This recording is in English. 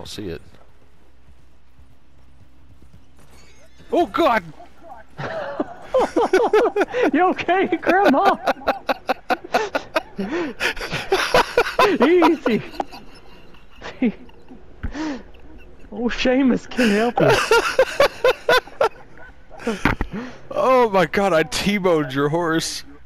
don't see it. Oh God! You okay, Grandma? Easy. Oh, Seamus can help you. Oh my God! I T-boned your horse.